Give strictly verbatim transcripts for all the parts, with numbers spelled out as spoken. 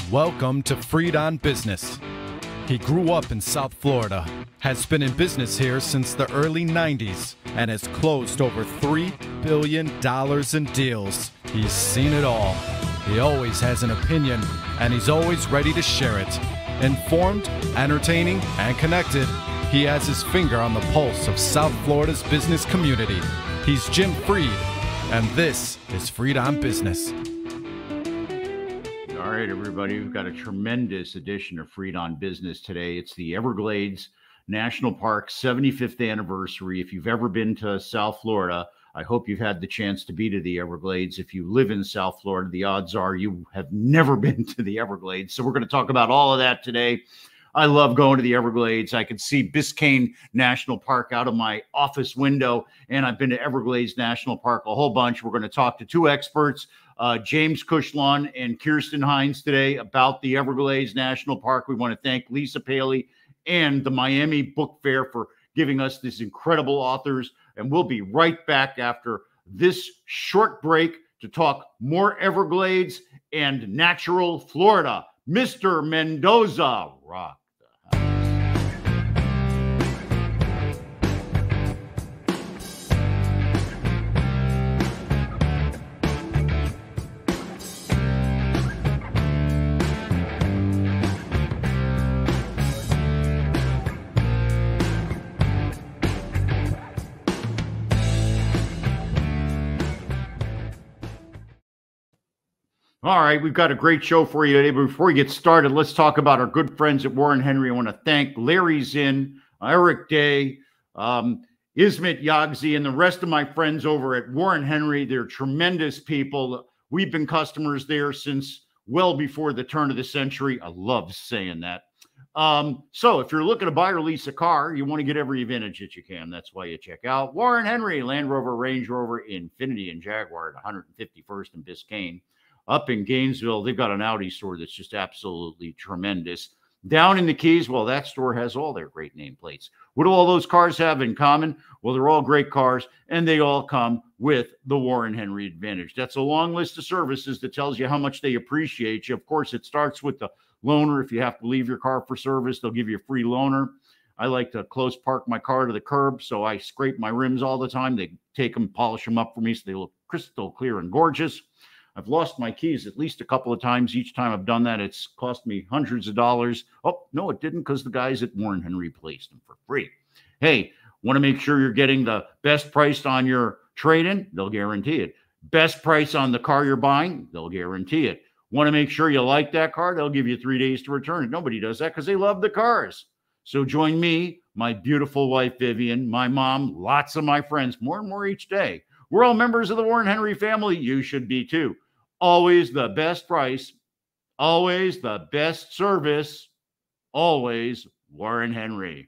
Welcome to Freed on Business. He grew up in South Florida, has been in business here since the early nineties, and has closed over three billion dollars in deals. He's seen it all. He always has an opinion, and he's always ready to share it. Informed, entertaining, and connected, he has his finger on the pulse of South Florida's business community. He's Jim Freed, and this is Freed on Business. All right, everybody, we've got a tremendous edition of Freed on Business today. It's the Everglades National Park seventy-fifth anniversary. If you've ever been to South Florida, I hope you've had the chance to be to the Everglades. If you live in South Florida, the odds are you have never been to the Everglades. So we're going to talk about all of that today. I love going to the Everglades. I can see Biscayne National Park out of my office window, and I've been to Everglades National Park a whole bunch. We're going to talk to two experts, uh, James Kushlan and Kirsten Hines, today about the Everglades National Park. We want to thank Lisa Paley and the Miami Book Fair for giving us these incredible authors. And we'll be right back after this short break to talk more Everglades and natural Florida. Mister Mendoza, rock. All right, we've got a great show for you today. But before we get started, let's talk about our good friends at Warren Henry. I want to thank Larry Zinn, Eric Day, um, Ismet Yagzi, and the rest of my friends over at Warren Henry. They're tremendous people. We've been customers there since well before the turn of the century. I love saying that. Um, so if you're looking to buy or lease a car, you want to get every advantage that you can. That's why you check out Warren Henry, Land Rover, Range Rover, Infiniti, and Jaguar at one hundred fifty-first and Biscayne. Up in Gainesville, they've got an Audi store that's just absolutely tremendous. Down in the Keys, well, that store has all their great nameplates. What do all those cars have in common? Well, they're all great cars, and they all come with the Warren Henry Advantage. That's a long list of services that tells you how much they appreciate you. Of course, it starts with the loaner. If you have to leave your car for service, they'll give you a free loaner. I like to close park my car to the curb, so I scrape my rims all the time. They take them, polish them up for me so they look crystal clear and gorgeous. I've lost my keys at least a couple of times. Each time I've done that, it's cost me hundreds of dollars. Oh, no, it didn't, because the guys at Warren Henry placed them for free. Hey, want to make sure you're getting the best price on your trade-in? They'll guarantee it. Best price on the car you're buying? They'll guarantee it. Want to make sure you like that car? They'll give you three days to return it. Nobody does that because they love the cars. So join me, my beautiful wife, Vivian, my mom, lots of my friends, more and more each day. We're all members of the Warren Henry family. You should be too. Always the best price, always the best service, always Warren Henry.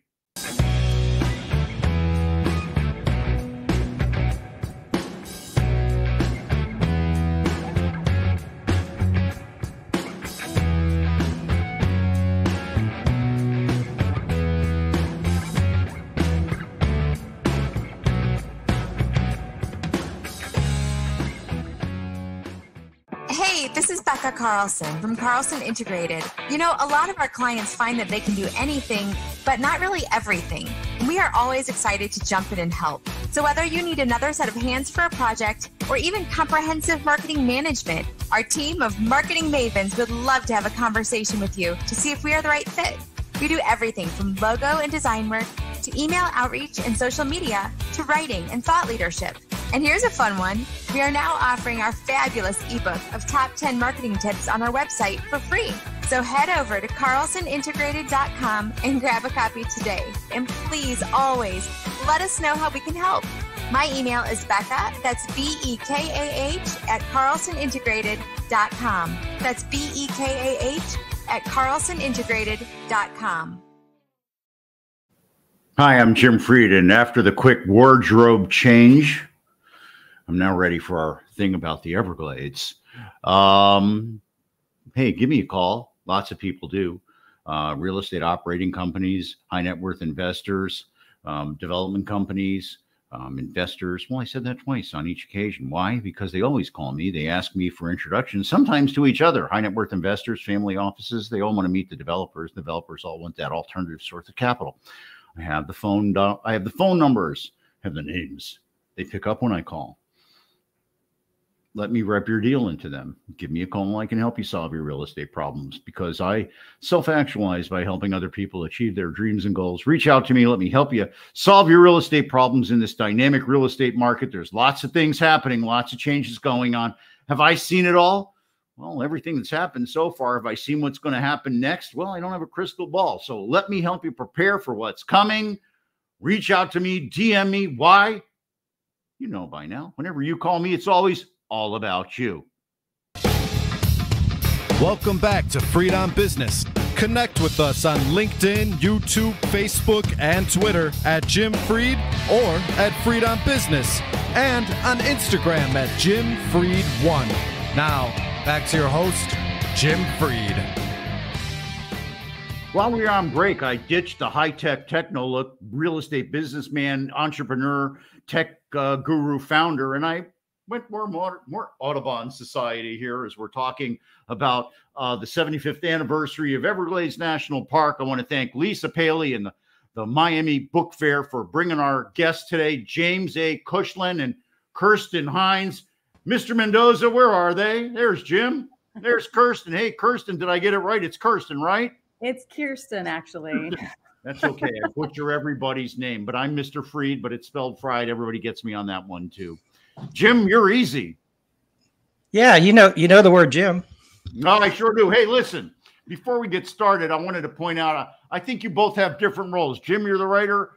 Hey, this is Becca Carlson from Carlson Integrated. You know, a lot of our clients find that they can do anything, but not really everything. We are always excited to jump in and help. So whether you need another set of hands for a project or even comprehensive marketing management, our team of marketing mavens would love to have a conversation with you to see if we are the right fit. We do everything from logo and design work to email outreach and social media to writing and thought leadership. And here's a fun one. We are now offering our fabulous ebook of top ten marketing tips on our website for free. So head over to carlson integrated dot com and grab a copy today. And please always let us know how we can help. My email is Becca, that's B E K A H, at carlson integrated dot com. That's B E K A H at carlson integrated dot com. Hi, I'm Jim Freed, and after the quick wardrobe change, I'm now ready for our thing about the Everglades. Um, hey, give me a call. Lots of people do. Uh, real estate operating companies, high net worth investors, um, development companies, Um, investors, well, I said that twice on each occasion. Why? Because they always call me. They ask me for introductions, sometimes to each other. High net worth investors, family offices, they all want to meet the developers. Developers all want that alternative source of capital. I have the phone. I have the phone numbers, have the names. They pick up when I call. Let me rep your deal into them. Give me a call and I can help you solve your real estate problems, because I self-actualize by helping other people achieve their dreams and goals. Reach out to me. Let me help you solve your real estate problems in this dynamic real estate market. There's lots of things happening, lots of changes going on. Have I seen it all? Well, everything that's happened so far. Have I seen what's going to happen next? Well, I don't have a crystal ball. So let me help you prepare for what's coming. Reach out to me, D M me. Why? You know by now. Whenever you call me, it's always all about you. Welcome back to Freed on Business. Connect with us on LinkedIn, YouTube, Facebook, and Twitter at Jim Freed or at Freed on Business, and on Instagram at Jim Freed one. Now, back to your host, Jim Freed. While we were on break, I ditched the high-tech techno look, real estate businessman, entrepreneur, tech uh, guru, founder, and I went more, more, more Audubon Society here as we're talking about uh, the seventy-fifth anniversary of Everglades National Park. I want to thank Lisa Paley and the, the Miami Book Fair for bringing our guests today, James A. Kushlan and Kirsten Hines. Mister Mendoza, where are they? There's Jim. There's Kirsten. Hey, Kirsten, did I get it right? It's Kirsten, right? It's Kirsten, actually. That's okay. I butcher everybody's name, but I'm Mister Freed, but it's spelled fried. Everybody gets me on that one, too. Jim, you're easy. Yeah, you know, you know the word Jim. No, I sure do. Hey, listen, before we get started, I wanted to point out, uh, I think you both have different roles. Jim, you're the writer.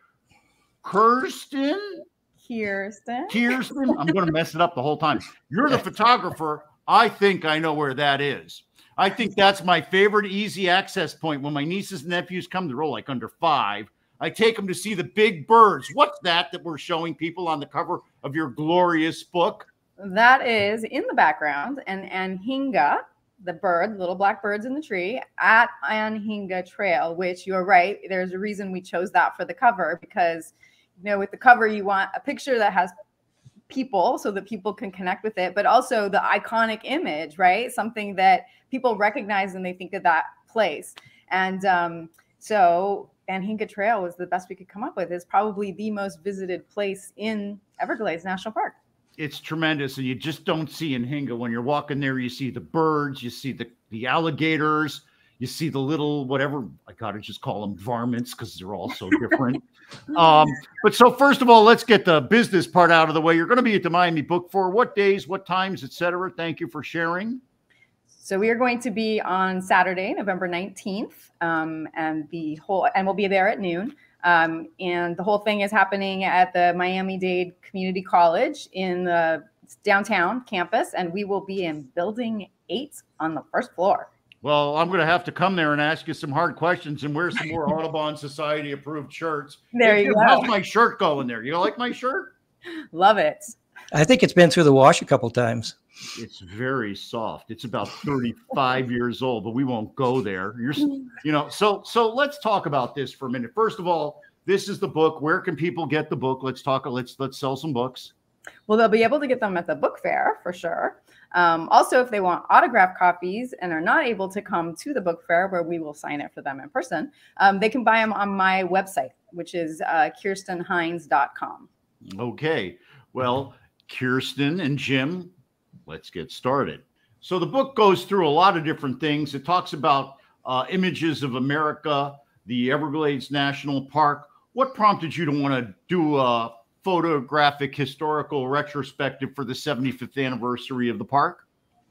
Kirsten? Kirsten. Kirsten? I'm going to mess it up the whole time. You're the photographer. I think I know where that is. I think that's my favorite easy access point. When my nieces and nephews come, they're all like under five. I take them to see the big birds. What's that that we're showing people on the cover of your glorious book? That is in the background, and Anhinga, the bird, little black birds in the tree, at Anhinga Trail, which you're right. There's a reason we chose that for the cover, because, you know, with the cover, you want a picture that has people so that people can connect with it, but also the iconic image, right? Something that people recognize when they think of that place. And um, so Anhinga Trail was the best we could come up with. It's probably the most visited place in Everglades National Park. It's tremendous. And you just don't see Anhinga. When you're walking there, you see the birds, you see the, the alligators, you see the little, whatever, I got to just call them varmints because they're all so different. um, but so first of all, let's get the business part out of the way. You're going to be at the Miami Book Fair. What days, what times, et cetera? Thank you for sharing. So we are going to be on Saturday, November nineteenth, um, and the whole, and we'll be there at noon. Um, and the whole thing is happening at the Miami-Dade Community College in the downtown campus, and we will be in Building eight on the first floor. Well, I'm going to have to come there and ask you some hard questions and wear some more Audubon Society approved shirts. There you go. How's my shirt going there? You like my shirt? Love it. I think it's been through the wash a couple times. It's very soft. It's about thirty-five years old, but we won't go there. You're, you know, so so let's talk about this for a minute. First of all, this is the book. Where can people get the book? Let's talk. Let's let's sell some books. Well, they'll be able to get them at the book fair for sure. Um, also, if they want autographed copies and are not able to come to the book fair, where we will sign it for them in person, um, they can buy them on my website, which is uh, kirsten hines dot com. Okay. Well, Kirsten and Jim, let's get started. So the book goes through a lot of different things. It talks about uh, images of America, the Everglades National Park. What prompted you to want to do a photographic historical retrospective for the seventy-fifth anniversary of the park?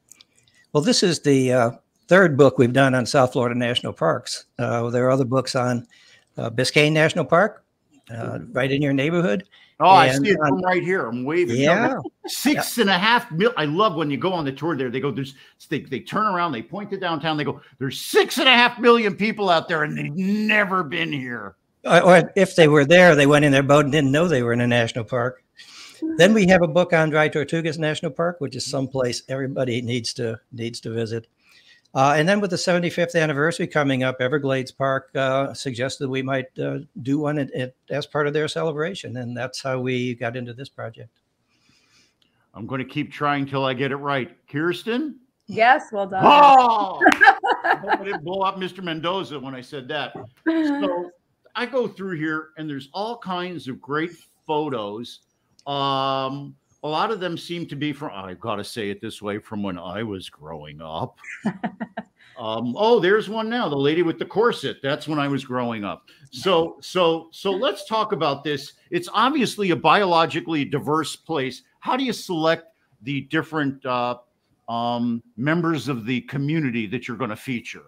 Well, this is the uh, third book we've done on South Florida National Parks. Uh, there are other books on uh, Biscayne National Park, uh, right in your neighborhood. Oh, and, I see it uh, from right here. I'm waving. Yeah. Six yeah. and a half mil. I love when you go on the tour there. They go, there's, they, they turn around, they point to downtown. They go, there's six and a half million people out there and they've never been here. Or if they were there, they went in their boat and didn't know they were in a national park. Then we have a book on Dry Tortugas National Park, which is someplace everybody needs to needs to visit. Uh, and then with the seventy-fifth anniversary coming up, Everglades Park uh, suggested we might uh, do one at, at, as part of their celebration. And that's how we got into this project. I'm going to keep trying till I get it right. Kirsten? Yes, well done. Oh! I hope I didn't blow up Mister Mendoza when I said that. So I go through here, and there's all kinds of great photos. Um, a lot of them seem to be from, I've got to say it this way, from when I was growing up. um, oh, there's one now, the lady with the corset. That's when I was growing up. So, so, so let's talk about this. It's obviously a biologically diverse place. How do you select the different uh, um, members of the community that you're going to feature?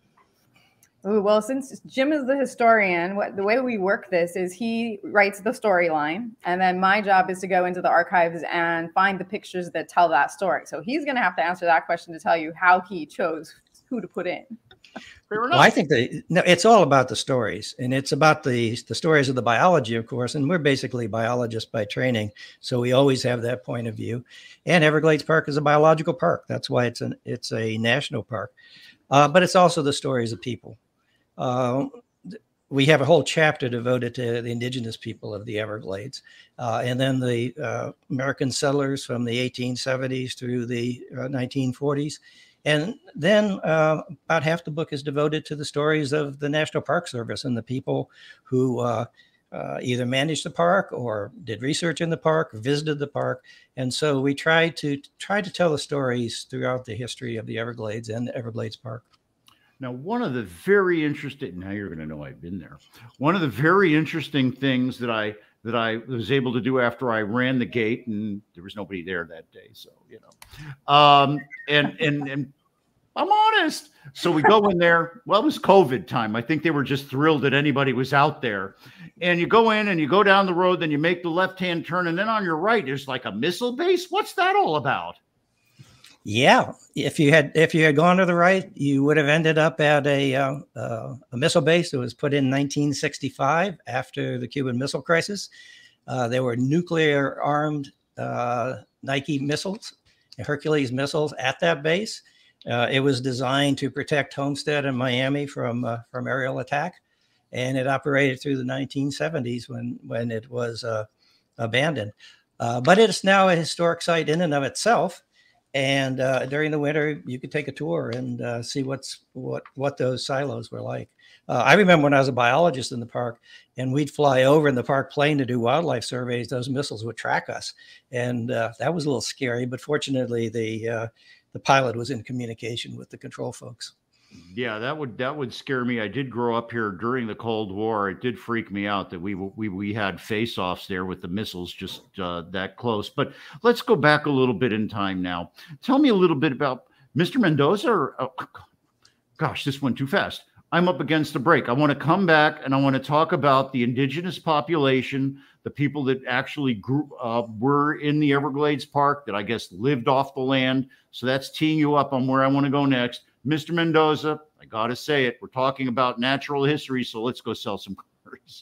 Ooh, well, since Jim is the historian, what the way we work this is he writes the storyline, and then my job is to go into the archives and find the pictures that tell that story. So he's going to have to answer that question to tell you how he chose who to put in. Fair enough. Well, I think that no, it's all about the stories, and it's about the the stories of the biology, of course. And we're basically biologists by training, so we always have that point of view. And Everglades Park is a biological park. That's why it's an it's a national park. Uh, but it's also the stories of people. Uh, we have a whole chapter devoted to the indigenous people of the Everglades, uh, and then the uh, American settlers from the eighteen seventies through the uh, nineteen forties. And then uh, about half the book is devoted to the stories of the National Park Service and the people who uh, uh, either managed the park or did research in the park, or visited the park. And so we try to try to tell the stories throughout the history of the Everglades and the Everglades Park. Now, one of the very interesting, now you're going to know I've been there. One of the very interesting things that I that I was able to do after I ran the gate, and there was nobody there that day, so, you know, um, and, and, and I'm honest. So we go in there. Well, it was COVID time. I think they were just thrilled that anybody was out there. And you go in and you go down the road, then you make the left-hand turn, and then on your right, there's like a missile base. What's that all about? Yeah, if you had if you had gone to the right, you would have ended up at a uh, uh, a missile base that was put in nineteen sixty-five after the Cuban Missile Crisis. Uh, there were nuclear armed uh, Nike missiles, Hercules missiles at that base. Uh, it was designed to protect Homestead and Miami from uh, from aerial attack, and it operated through the nineteen seventies when when it was uh, abandoned. Uh, but it's now a historic site in and of itself. And uh, during the winter, you could take a tour and uh, see what's what what those silos were like. Uh, I remember when I was a biologist in the park, and we'd fly over in the park plane to do wildlife surveys. Those missiles would track us, and uh, that was a little scary. But fortunately, the uh, the pilot was in communication with the control folks. Yeah, that would that would scare me. I did grow up here during the Cold War. It did freak me out that we we we had face-offs there with the missiles just uh, that close. But let's go back a little bit in time now. Tell me a little bit about Mister Mendoza. Or, oh, gosh, this went too fast. I'm up against the break. I want to come back and I want to talk about the indigenous population, the people that actually grew uh, were in the Everglades Park that I guess lived off the land. So that's teeing you up on where I want to go next. Mister Mendoza, I got to say it. We're talking about natural history, so let's go sell some cards.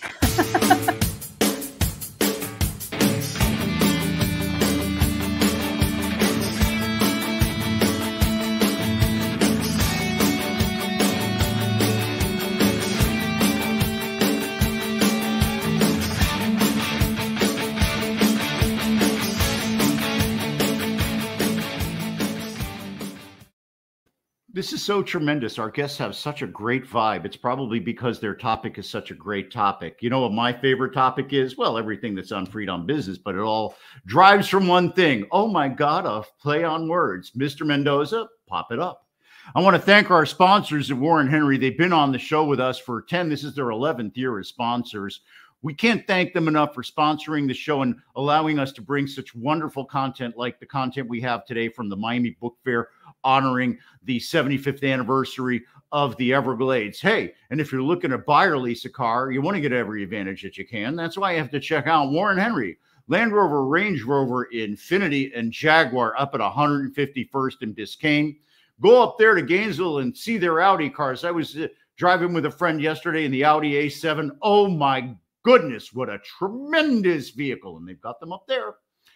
This is so tremendous. Our guests have such a great vibe. It's probably because their topic is such a great topic. You know what my favorite topic is? Well, everything that's on Freed on Business, but it all drives from one thing. Oh my God, a play on words. Mister Mendoza, pop it up. I want to thank our sponsors at Warren Henry. They've been on the show with us for ten. This is their eleventh year as sponsors. We can't thank them enough for sponsoring the show and allowing us to bring such wonderful content like the content we have today from the Miami Book Fair, honoring the seventy-fifth anniversary of the Everglades. Hey, and if you're looking to buy or lease a car, you want to get every advantage that you can. That's why you have to check out Warren Henry. Land Rover, Range Rover, Infiniti, and Jaguar up at one hundred fifty-first and Biscayne. Go up there to Gainesville and see their Audi cars. I was uh, driving with a friend yesterday in the Audi A seven. Oh my goodness, what a tremendous vehicle. And they've got them up there.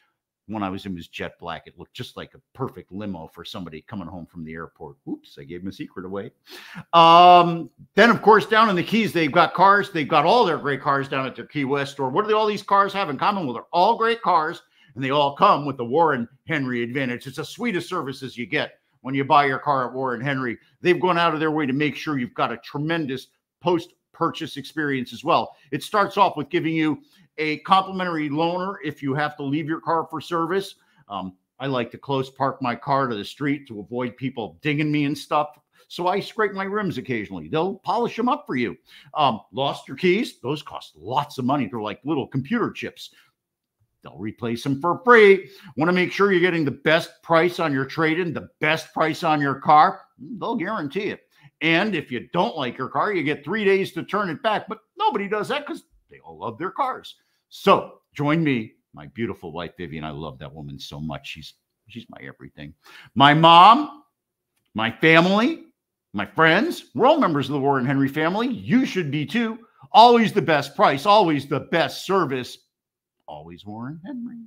One I was in was jet black. It looked just like a perfect limo for somebody coming home from the airport. Oops, I gave them a secret away. Um, then, of course, down in the Keys, they've got cars. They've got all their great cars down at their Key West store. What do they, all these cars have in common? Well, they're all great cars, and they all come with the Warren Henry Advantage. It's the sweetest services you get when you buy your car at Warren Henry. They've gone out of their way to make sure you've got a tremendous post-purchase experience as well. It starts off with giving you a complimentary loaner if you have to leave your car for service. Um, I like to close park my car to the street to avoid people dinging me and stuff. So I scrape my rims occasionally. They'll polish them up for you. Um, lost your keys? Those cost lots of money. They're like little computer chips. They'll replace them for free. Want to make sure you're getting the best price on your trade-in, the best price on your car? They'll guarantee it. And if you don't like your car, you get three days to turn it back. But nobody does that because they all love their cars. So join me, my beautiful wife, Vivian. I love that woman so much. She's, she's my everything. My mom, my family, my friends, we're all members of the Warren Henry family. You should be too. Always the best price, always the best service, always Warren Henry.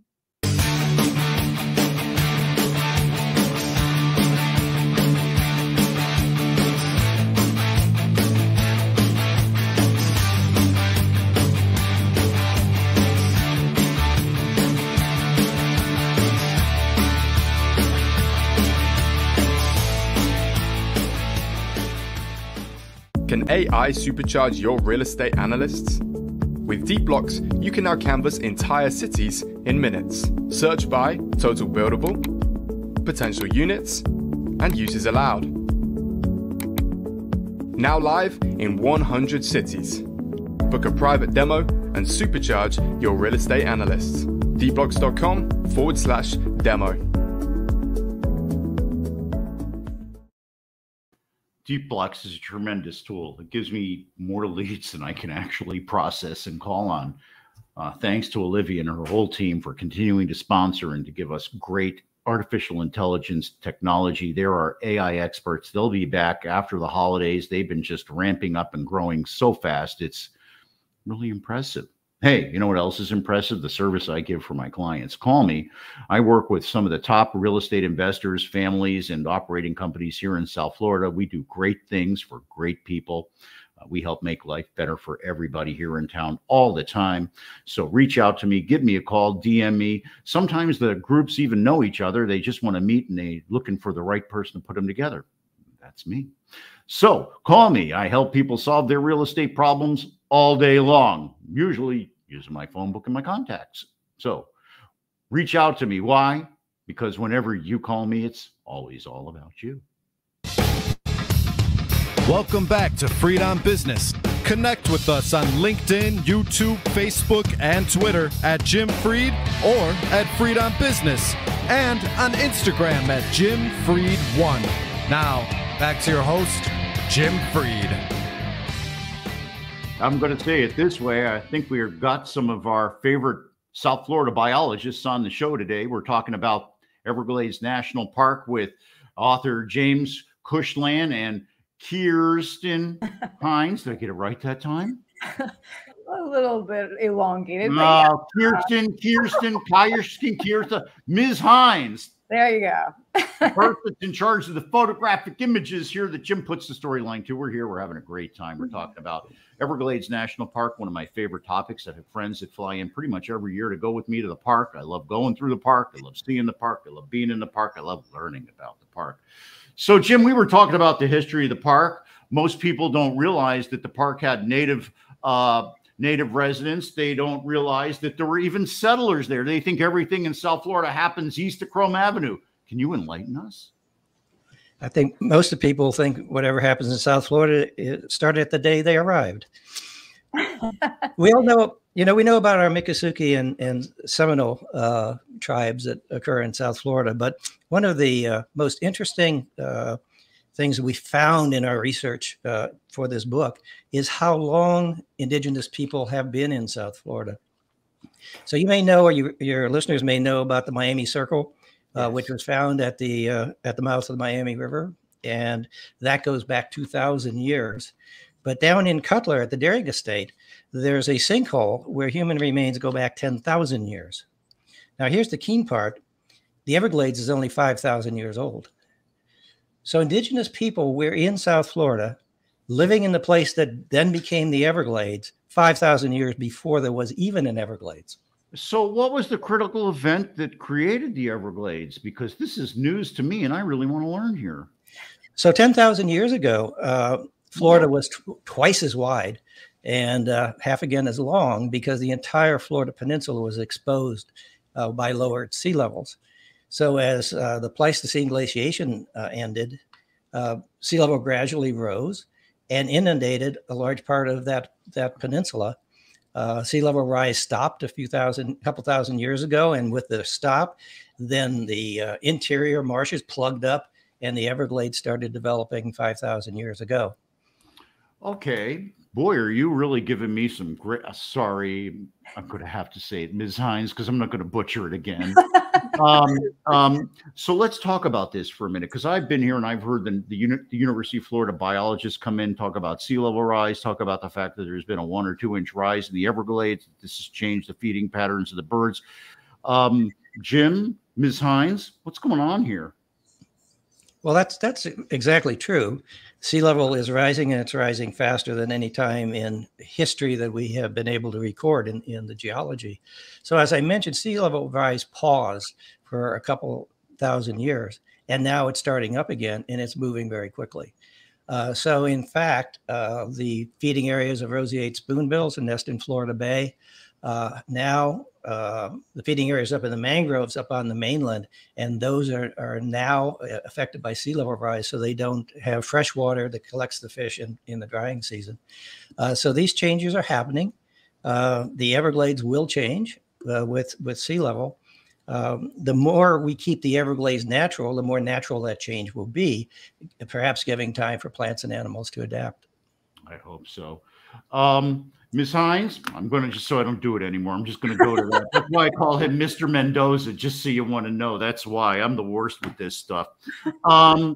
Can A I supercharge your real estate analysts? With Deep Blocks, you can now canvas entire cities in minutes. Search by total buildable, potential units, and uses allowed. Now live in one hundred cities. Book a private demo and supercharge your real estate analysts. deepblocks.com forward slash demo. Deep Blocks is a tremendous tool. It gives me more leads than I can actually process and call on. Uh, thanks to Olivia and her whole team for continuing to sponsor and to give us great artificial intelligence technology. There are A I experts. They'll be back after the holidays. They've been just ramping up and growing so fast. It's really impressive. Hey, you know what else is impressive? The service I give for my clients. Call me. I work with some of the top real estate investors, families, and operating companies here in South Florida. We do great things for great people. Uh, we help make life better for everybody here in town all the time. So reach out to me, give me a call, D M me. Sometimes the groups even know each other. They just want to meet and they're looking for the right person to put them together. That's me. So call me. I help people solve their real estate problems all day long, usually using my phone book and my contacts. So reach out to me. Why? Because whenever you call me, it's always all about you. Welcome back to Freed on Business. Connect with us on LinkedIn, YouTube, Facebook, and Twitter at Jim Freed or at Freed on Business, and on Instagram at Jim Freed one. Now, back to your host, Jim Freed. I'm going to say it this way. I think we've got some of our favorite South Florida biologists on the show today. We're talking about Everglades National Park with author James Kushlan and Kirsten Hines. Did I get it right that time? A little bit elongated. Uh, Kirsten, Kirsten, Kirsten, Kirsten, Miz Hines. There you go. The person that's in charge of the photographic images here that Jim puts the storyline to. We're here. We're having a great time. We're talking about Everglades National Park, one of my favorite topics. I have friends that fly in pretty much every year to go with me to the park. I love going through the park. I love seeing the park. I love being in the park. I love learning about the park. So, Jim, we were talking about the history of the park. Most people don't realize that the park had native uh, native residents. They don't realize that there were even settlers there. They think everything in South Florida happens east of Chrome Avenue. Can you enlighten us? I think most of the people think whatever happens in South Florida, it started the day they arrived. We all know, you know, we know about our Miccosukee and, and Seminole uh, tribes that occur in South Florida. But one of the uh, most interesting uh, things we found in our research uh, for this book is how long indigenous people have been in South Florida. So you may know, or you, your listeners may know about the Miami Circle, uh, yes. which was found at the uh, at the mouth of the Miami River, and that goes back two thousand years. But down in Cutler at the Darien Estate, there's a sinkhole where human remains go back ten thousand years. Now, here's the keen part. The Everglades is only five thousand years old. So indigenous people were in South Florida, living in the place that then became the Everglades five thousand years before there was even an Everglades. So what was the critical event that created the Everglades? Because this is news to me and I really want to learn here. So ten thousand years ago, uh, Florida was tw twice as wide and uh, half again as long because the entire Florida peninsula was exposed uh, by lowered sea levels. So as uh, the Pleistocene glaciation uh, ended, uh, sea level gradually rose and inundated a large part of that, that peninsula. Uh, sea level rise stopped a few thousand, couple thousand years ago. And with the stop, then the uh, interior marshes plugged up and the Everglades started developing five thousand years ago. Okay. Boy, are you really giving me some great, uh, sorry, I'm going to have to say it, Miz Hines, because I'm not going to butcher it again. um, um, so let's talk about this for a minute, because I've been here and I've heard the, the, uni the University of Florida biologists come in, talk about sea level rise, talk about the fact that there's been a one or two inch rise in the Everglades. This has changed the feeding patterns of the birds. Um, Jim, Miz Hines, what's going on here? Well, that's that's exactly true. Sea level is rising, and it's rising faster than any time in history that we have been able to record in, in the geology. So as I mentioned, sea level rise paused for a couple thousand years, and now it's starting up again, and it's moving very quickly. Uh, so in fact, uh, the feeding areas of roseate spoonbills and nest in Florida Bay, uh, now uh, the feeding areas up in the mangroves up on the mainland, and those are, are now affected by sea level rise, so they don't have fresh water that collects the fish in, in the drying season. Uh, so these changes are happening. Uh, the Everglades will change uh, with, with sea level. Um, the more we keep the Everglades natural, the more natural that change will be, perhaps giving time for plants and animals to adapt. I hope so. Um, Miz Hines, I'm going to just, so I don't do it anymore, I'm just going to go to that. That's why I call him Mister Mendoza, just so you want to know. That's why I'm the worst with this stuff. Um,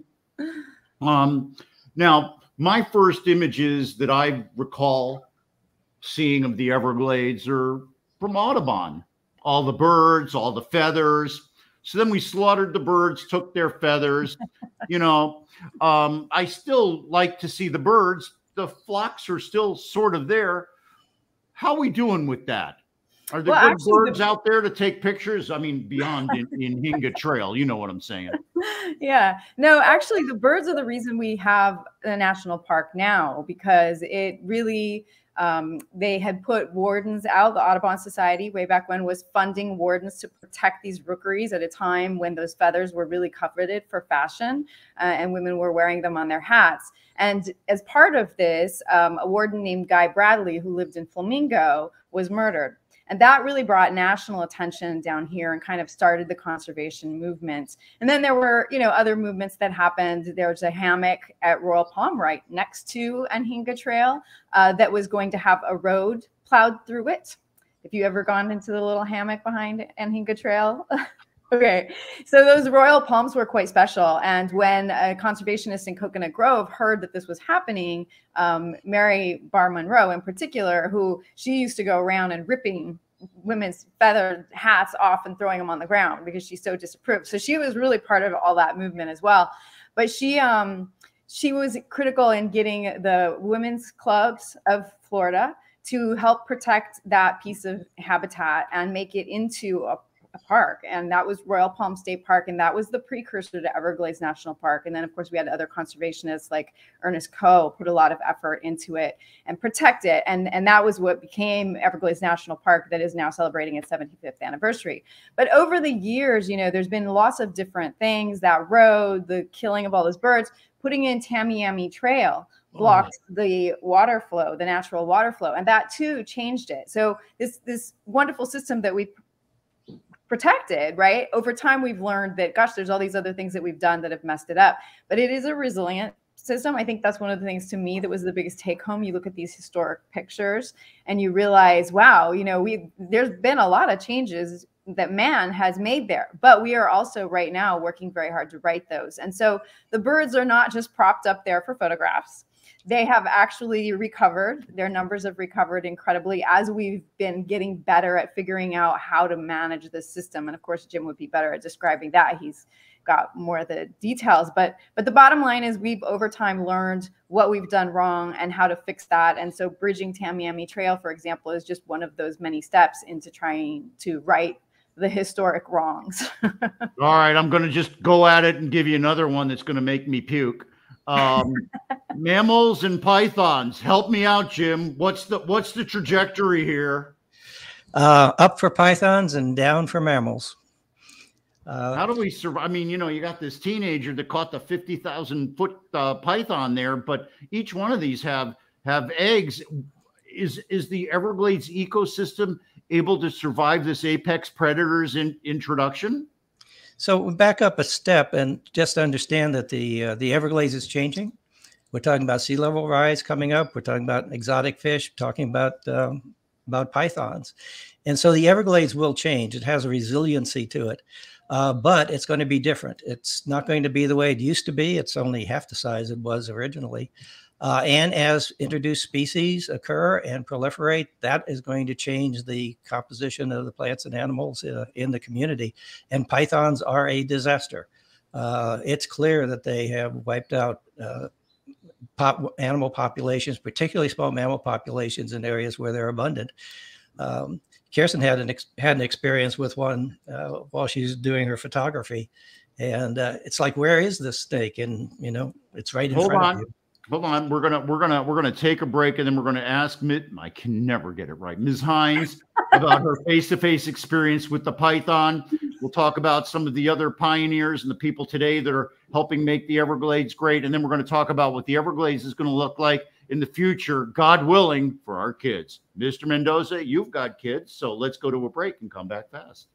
um, now, my first images that I recall seeing of the Everglades are from Audubon. All the birds, all the feathers. So then we slaughtered the birds, took their feathers. You know, um, I still like to see the birds. The flocks are still sort of there. How are we doing with that? Are there Well, good actually, birds the- out there to take pictures? I mean, beyond in, in Hinga Trail, you know what I'm saying. Yeah, no, actually the birds are the reason we have the national park now, because it really, um, they had put wardens out. The Audubon Society way back when was funding wardens to protect these rookeries at a time when those feathers were really coveted for fashion, uh, and women were wearing them on their hats. And as part of this, um, a warden named Guy Bradley, who lived in Flamingo, was murdered. And that really brought national attention down here and kind of started the conservation movement. And then there were, you know, other movements that happened. There was a hammock at Royal Palm right next to Anhinga Trail uh, that was going to have a road plowed through it. If you ever gone into the little hammock behind Anhinga Trail. Okay, so those royal palms were quite special. And when a conservationist in Coconut Grove heard that this was happening, um, Mary Barr Monroe in particular, who she used to go around and ripping women's feathered hats off and throwing them on the ground because she so disapproved. So she was really part of all that movement as well. But she, um, she was critical in getting the women's clubs of Florida to help protect that piece of habitat and make it into a park, and that was Royal Palm State Park, and that was the precursor to Everglades National Park. And then of course we had other conservationists like Ernest Coe put a lot of effort into it and protect it, and and that was what became Everglades National Park, that is now celebrating its seventy-fifth anniversary. But over the years, you know, there's been lots of different things. That road, the killing of all those birds, putting in Tamiami Trail blocked oh. the water flow, the natural water flow, and that too changed it. So this this wonderful system that we protected, right? Over time, we've learned that, gosh, there's all these other things that we've done that have messed it up, but it is a resilient system. I think that's one of the things to me that was the biggest take home. You look at these historic pictures and you realize, wow, you know, we there's been a lot of changes that man has made there. But we are also right now working very hard to write those. And so the birds are not just propped up there for photographs. They have actually recovered. Their numbers have recovered incredibly as we've been getting better at figuring out how to manage this system. And of course, Jim would be better at describing that. He's got more of the details. But but the bottom line is we've over time learned what we've done wrong and how to fix that. And so bridging Tamiami Trail, for example, is just one of those many steps into trying to right the historic wrongs. All right, I'm going to just go at it and give you another one that's going to make me puke. Um, mammals and pythons. Help me out, Jim. What's the what's the trajectory here? Uh, up for pythons and down for mammals. Uh, How do we survive? I mean, you know, you got this teenager that caught the fifty thousand foot uh, python there, but each one of these have have eggs. Is is the Everglades ecosystem able to survive this apex predator's in, introduction? So we back up a step and just understand that the uh, the Everglades is changing. We're talking about sea level rise coming up. We're talking about exotic fish, talking about um, about pythons. And so the Everglades will change. It has a resiliency to it, uh, but it's going to be different. It's not going to be the way it used to be. It's only half the size it was originally. Uh, and as introduced species occur and proliferate, that is going to change the composition of the plants and animals uh, in the community. And pythons are a disaster. Uh, it's clear that they have wiped out uh, pop animal populations, particularly small mammal populations in areas where they're abundant. Um, Kirsten had an ex had an experience with one uh, while she's doing her photography, and uh, it's like, where is this snake? And you know, it's right in Hold front on. of you. Hold on, we're gonna we're gonna we're gonna take a break, and then we're gonna ask Miz, I can never get it right, Miz Hines, about her face-to-face experience with the python. We'll talk about some of the other pioneers and the people today that are helping make the Everglades great, and then we're going to talk about what the Everglades is going to look like in the future, God willing, for our kids. Mister Mendoza, you've got kids, so let's go to a break and come back fast.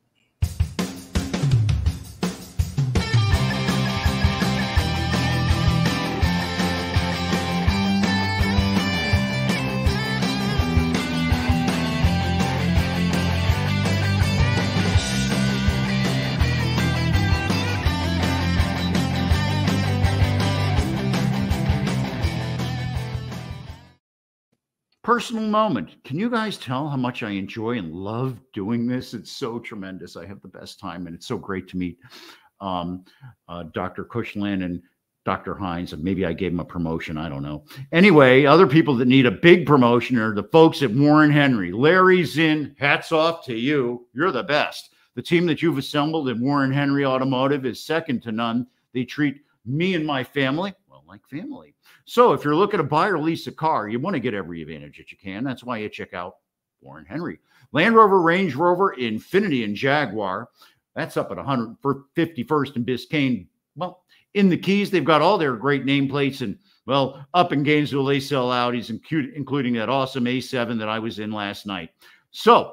Personal moment. Can you guys tell how much I enjoy and love doing this? It's so tremendous. I have the best time, and it's so great to meet um, uh, Doctor Kushlan and Doctor Hines. And maybe I gave him a promotion. I don't know. Anyway, other people that need a big promotion are the folks at Warren Henry. Larry's in. Hats off to you. You're the best. The team that you've assembled at Warren Henry Automotive is second to none. They treat me and my family, well, like family. So if you're looking to buy or lease a car, you want to get every advantage that you can. That's why you check out Warren Henry. Land Rover, Range Rover, Infiniti, and Jaguar. That's up at one fifty-first and Biscayne. Well, in the Keys, they've got all their great nameplates. And, well, up in Gainesville, they sell Audis, including that awesome A seven that I was in last night. So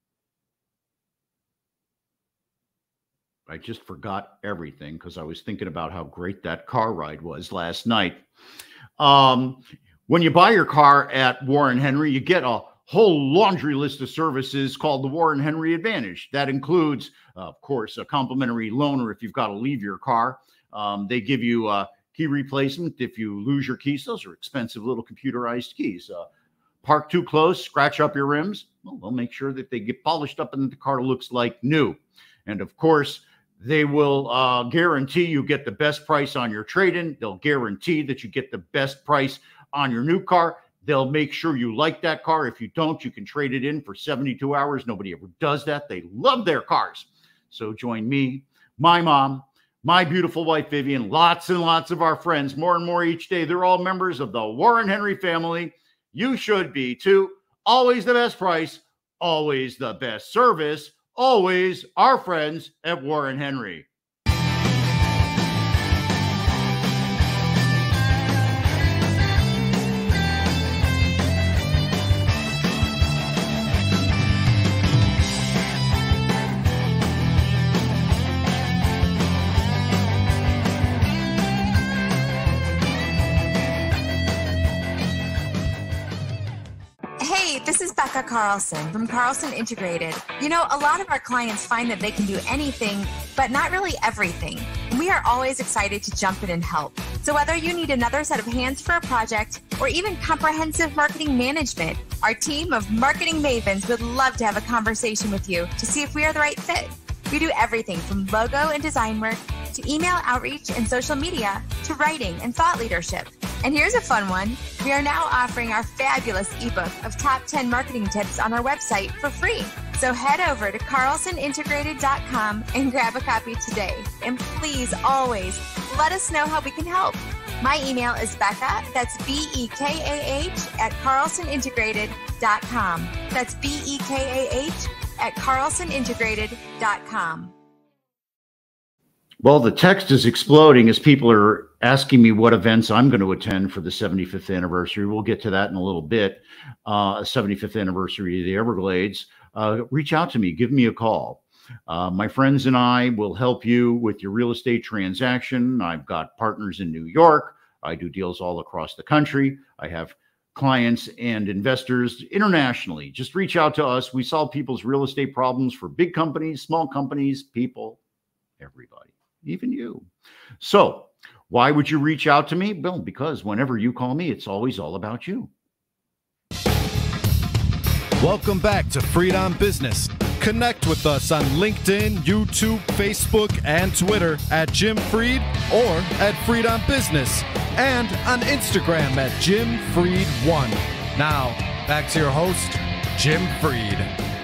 I just forgot everything because I was thinking about how great that car ride was last night. Um, when you buy your car at Warren Henry, you get a whole laundry list of services called the Warren Henry Advantage. That includes, uh, of course, a complimentary loaner if you've got to leave your car. Um, they give you a key replacement if you lose your keys. Those are expensive little computerized keys. Uh, park too close, scratch up your rims. Well, they'll make sure that they get polished up and the car looks like new. And of course, they will uh, guarantee you get the best price on your trade-in. They'll guarantee that you get the best price on your new car. They'll make sure you like that car. If you don't, you can trade it in for seventy-two hours. Nobody ever does that. They love their cars. So join me, my mom, my beautiful wife, Vivian, lots and lots of our friends, more and more each day. They're all members of the Warren Henry family. You should be too. Always the best price, always the best service. Always our friends at Warren Henry. Hey, this is Becca Becca Carlson from Carlson Integrated. You know, a lot of our clients find that they can do anything, but not really everything. We are always excited to jump in and help. So whether you need another set of hands for a project or even comprehensive marketing management, our team of marketing mavens would love to have a conversation with you to see if we are the right fit. We do everything from logo and design work to email outreach and social media to writing and thought leadership. And here's a fun one. We are now offering our fabulous ebook of top ten marketing tips on our website for free. So head over to carlson integrated dot com and grab a copy today. And please always let us know how we can help. My email is Becca, that's B E K A H, at carlson integrated dot com. That's B E K A H at carlson integrated dot com. Well, the text is exploding as people are asking me what events I'm going to attend for the seventy-fifth anniversary. We'll get to that in a little bit. Uh, seventy-fifth anniversary of the Everglades. Uh, reach out to me. Give me a call. Uh, my friends and I will help you with your real estate transaction. I've got partners in New York. I do deals all across the country. I have clients and investors internationally. Just reach out to us. We solve people's real estate problems for big companies, small companies, people, everybody, even you. So why would you reach out to me? Well, because whenever you call me, it's always all about you. Welcome back to Freed on Business. Connect with us on LinkedIn, YouTube, Facebook, and Twitter at Jim Freed or at Freed on Business, and on Instagram at Jim Freed one. Now, back to your host, Jim Freed.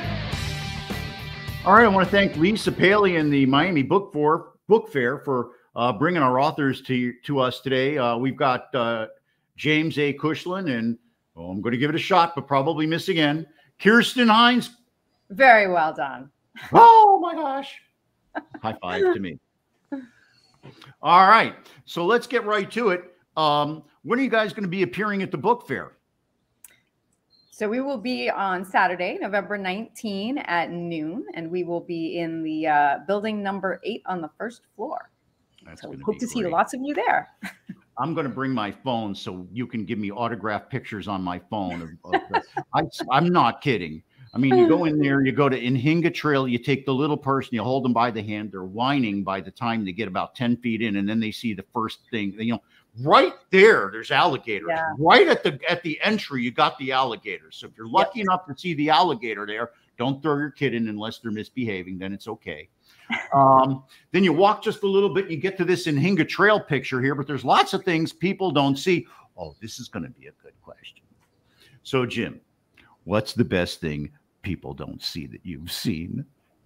All right, I want to thank Lisa Paley and the Miami Book Fair, Book Fair for uh, bringing our authors to, to us today. Uh, we've got uh, James A. Kushlan, and oh, I'm going to give it a shot, but probably miss again. Kirsten Hines. Very well done. Oh my gosh. High five to me. All right. So let's get right to it. Um, when are you guys going to be appearing at the book fair? So we will be on Saturday, November nineteenth at noon, and we will be in the uh, building number eight on the first floor. That's so we hope to great. see lots of you there. I'm going to bring my phone so you can give me autographed pictures on my phone. Of, of the, I, I'm not kidding. I mean, you go in there, you go to Inhinga Trail, you take the little person, you hold them by the hand. They're whining by the time they get about ten feet in, and then they see the first thing. You know, right there, there's alligators. Yeah. Right at the at the entry, you got the alligators. So if you're lucky yep. enough to see the alligator there, don't throw your kid in unless they're misbehaving. Then it's okay. Um, then you walk just a little bit, and you get to this Inhinga Trail picture here, but there's lots of things people don't see. Oh, this is going to be a good question. So, Jim, what's the best thing people don't see that you've seen?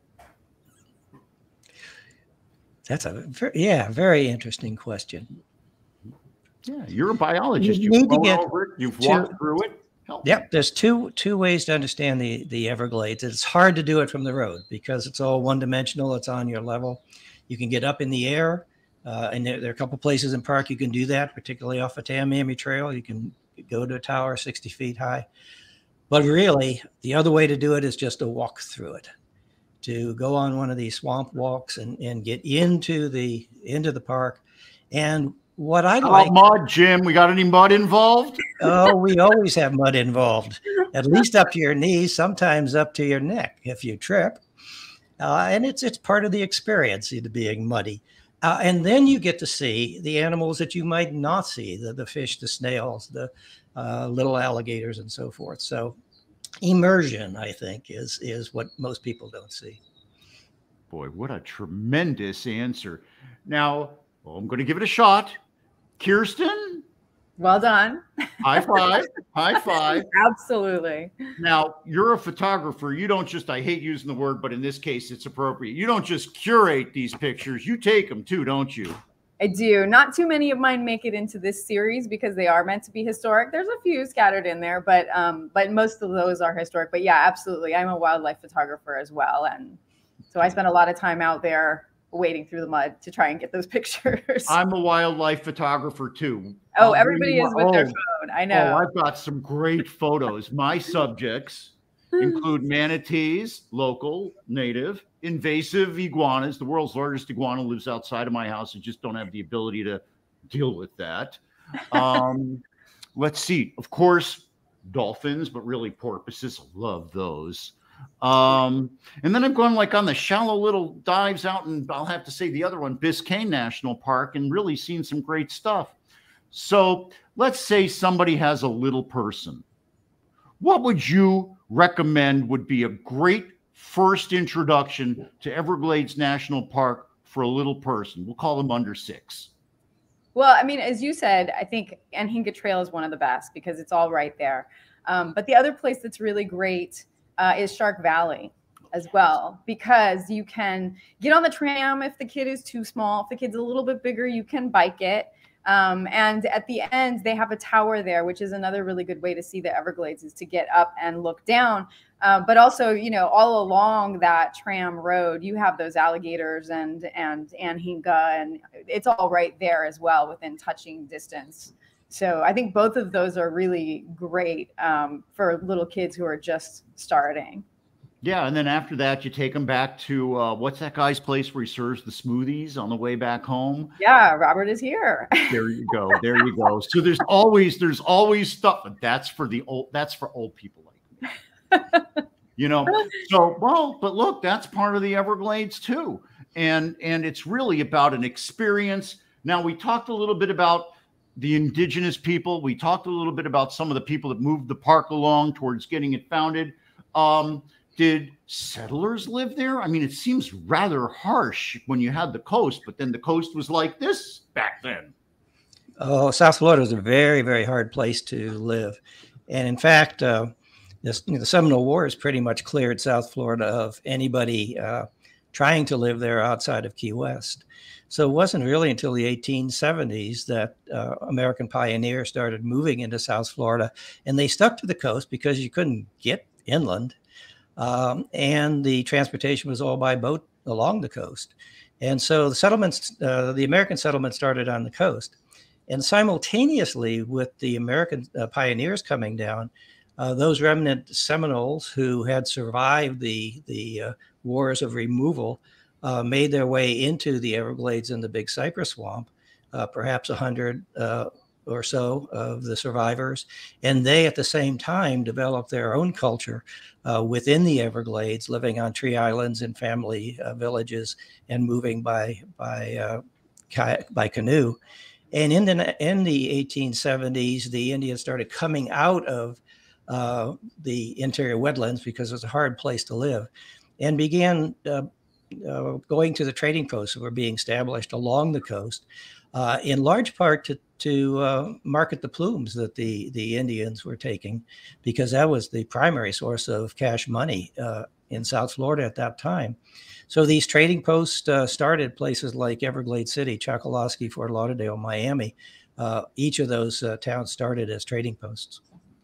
That's a very, yeah, very interesting question. Yeah, you're a biologist. You you've need to get over it. You've to, walked through it. Help yep, me. there's two two ways to understand the the Everglades. It's hard to do it from the road because it's all one dimensional. It's on your level. You can get up in the air, uh, and there, there are a couple places in park you can do that, particularly off of Tamiami Trail. You can go to a tower sixty feet high. But really, the other way to do it is just to walk through it, to go on one of these swamp walks and, and get into the into the park. And what I like, mud, Jim. We got any mud involved? Oh, we always have mud involved, at least up to your knees, sometimes up to your neck if you trip. Uh, and it's it's part of the experience, it being muddy. Uh, and then you get to see the animals that you might not see, the, the fish, the snails, the uh, little alligators, and so forth. So immersion, I think, is is what most people don't see. Boy, what a tremendous answer. Now, well, I'm going to give it a shot. Kirsten? Well done. High five. High five. Absolutely. Now, you're a photographer. You don't just, I hate using the word, but in this case, it's appropriate. You don't just curate these pictures. You take them too, don't you? I do. Not too many of mine make it into this series because they are meant to be historic. There's a few scattered in there, but um, but most of those are historic. But yeah, absolutely. I'm a wildlife photographer as well. And so I spend a lot of time out there wading through the mud to try and get those pictures. I'm a wildlife photographer too. Oh, everybody is with oh, their phone. I know. Oh, I've got some great photos. My subjects include manatees, local, native, invasive iguanas. The world's largest iguana lives outside of my house. I just don't have the ability to deal with that. Um, let's see. Of course, dolphins, but really porpoises. Love those. Um, and then I've gone like on the shallow little dives out, and I'll have to say the other one, Biscayne National Park, and really seen some great stuff. So let's say somebody has a little person. What would you recommend would be a great first introduction to Everglades National Park for a little person? We'll call them under six. Well, I mean, as you said, I think Anhinga Trail is one of the best because it's all right there. Um, but the other place that's really great uh, is Shark Valley as well, because you can get on the tram if the kid is too small. If the kid's a little bit bigger, you can bike it. Um, and at the end, they have a tower there, which is another really good way to see the Everglades, is to get up and look down. Uh, but also, you know, all along that tram road, you have those alligators and and Anhinga, and it's all right there as well within touching distance. So I think both of those are really great um, for little kids who are just starting. Yeah, and then after that, you take them back to, uh, what's that guy's place where he serves the smoothies on the way back home? Yeah, Robert is here. There you go. There you go. So there's always, there's always stuff, but that's for the old, that's for old people like me. You know, so, well, but look, that's part of the Everglades too. And, and it's really about an experience. Now, we talked a little bit about the indigenous people. We talked a little bit about some of the people that moved the park along towards getting it founded. Um, Did settlers live there? I mean, it seems rather harsh when you had the coast, but then the coast was like this back then. Oh, South Florida is a very, very hard place to live. And in fact, uh, this, you know, the Seminole Wars pretty much cleared South Florida of anybody uh, trying to live there outside of Key West. So it wasn't really until the eighteen seventies that uh, American pioneers started moving into South Florida, and they stuck to the coast because you couldn't get inland. Um, and the transportation was all by boat along the coast. And so the settlements, uh, the American settlement started on the coast. And simultaneously with the American uh, pioneers coming down, uh, those remnant Seminoles who had survived the, the uh, wars of removal uh, made their way into the Everglades and the Big Cypress Swamp, uh, perhaps a hundred uh, or so of the survivors. And they at the same time developed their own culture uh, within the Everglades, living on tree islands and family uh, villages and moving by, by, uh, kayak, by canoe. And in the, in the eighteen seventies, the Indians started coming out of uh, the interior wetlands because it was a hard place to live, and began uh, uh, going to the trading posts that were being established along the coast, uh, in large part to, to uh, market the plumes that the, the Indians were taking, because that was the primary source of cash money uh, in South Florida at that time. So these trading posts uh, started places like Everglades City, Chokoloskee, Fort Lauderdale, Miami. Uh, each of those uh, towns started as trading posts.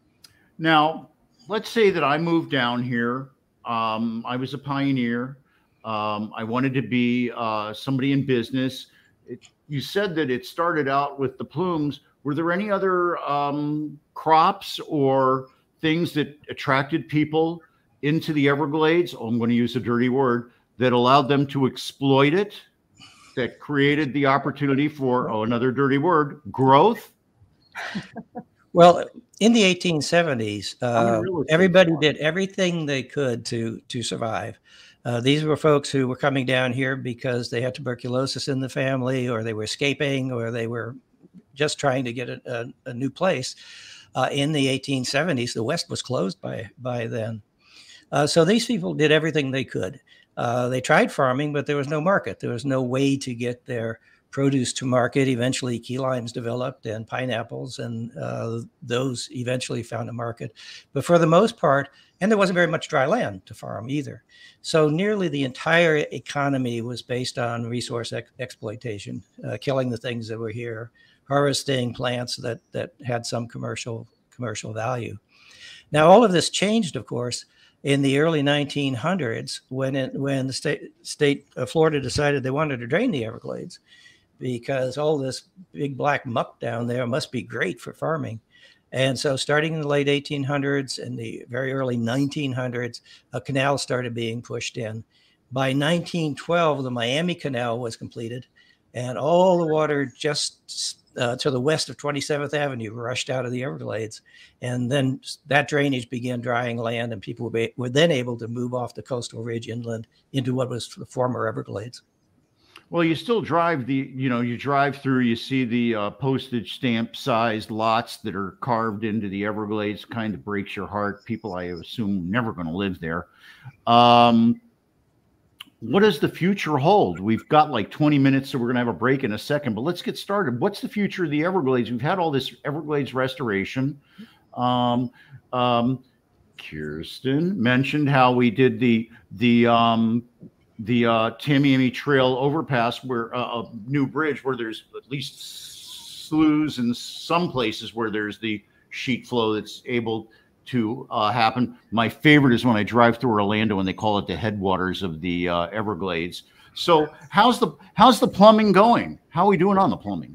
Now, let's say that I moved down here. Um, I was a pioneer. Um, I wanted to be uh, somebody in business. It, you said that it started out with the plumes. Were there any other um, crops or things that attracted people into the Everglades? Oh, I'm going to use a dirty word, that allowed them to exploit it, that created the opportunity for, oh, another dirty word, growth? Well, in the eighteen seventies, uh, really everybody did everything they could to, to survive. Uh, these were folks who were coming down here because they had tuberculosis in the family, or they were escaping, or they were just trying to get a, a, a new place. Uh, in the eighteen seventies, the West was closed by, by then. Uh, so these people did everything they could. Uh, they tried farming, but there was no market. There was no way to get their produce to market. Eventually, key limes developed and pineapples, and uh, those eventually found a market. But for the most part, and there wasn't very much dry land to farm either. So nearly the entire economy was based on resource ex exploitation, uh, killing the things that were here, harvesting plants that, that had some commercial, commercial value. Now, all of this changed, of course, in the early nineteen hundreds, when it, when the state state of Florida decided they wanted to drain the Everglades, because all this big black muck down there must be great for farming. And so starting in the late eighteen hundreds and the very early nineteen hundreds, a canal started being pushed in. By nineteen twelve, the Miami Canal was completed, and all the water just uh, to the west of twenty-seventh Avenue rushed out of the Everglades. And then that drainage began drying land, and people were, be, were then able to move off the coastal ridge inland into what was the former Everglades. Well, you still drive the, you know, you drive through, you see the uh, postage stamp sized lots that are carved into the Everglades. Kind of breaks your heart. People, I assume, never going to live there. Um, what does the future hold? We've got like twenty minutes, so we're going to have a break in a second, but let's get started. What's the future of the Everglades? We've had all this Everglades restoration. Um, um, Kirsten mentioned how we did the, the, um, the uh, Tamiami Trail overpass, where uh, a new bridge where there's at least sloughs in some places where there's the sheet flow that's able to uh, happen. My favorite is when I drive through Orlando and they call it the headwaters of the uh, Everglades. So how's the how's the plumbing going? How are we doing on the plumbing?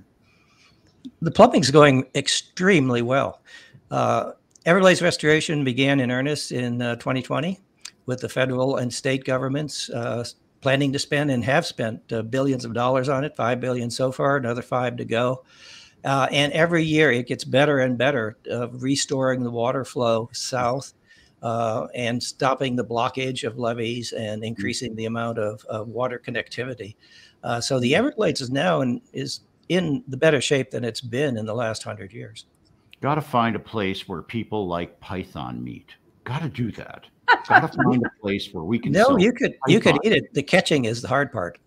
The plumbing's going extremely well. Uh, Everglades restoration began in earnest in uh, twenty twenty. With the federal and state governments uh, planning to spend and have spent uh, billions of dollars on it, five billion so far, another five to go. Uh, and every year it gets better and better, uh, restoring the water flow south uh, and stopping the blockage of levees and increasing the amount of, of water connectivity. Uh, so the Everglades is now in, is in the better shape than it's been in the last hundred years. Got to find a place where people like python meat. Got to do that. Got to find a place where we can. No, you could you could eat it. The catching is the hard part.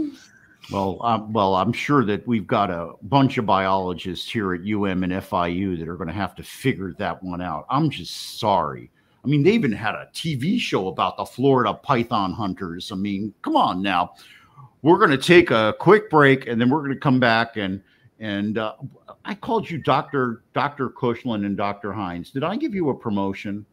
Well, um, well, I'm sure that we've got a bunch of biologists here at U M and F I U that are going to have to figure that one out. I'm just sorry. I mean, they even had a T V show about the Florida python hunters. I mean, come on now. We're going to take a quick break, and then we're going to come back and and uh, I called you Doctor Doctor Kushlan and Doctor Hines. Did I give you a promotion?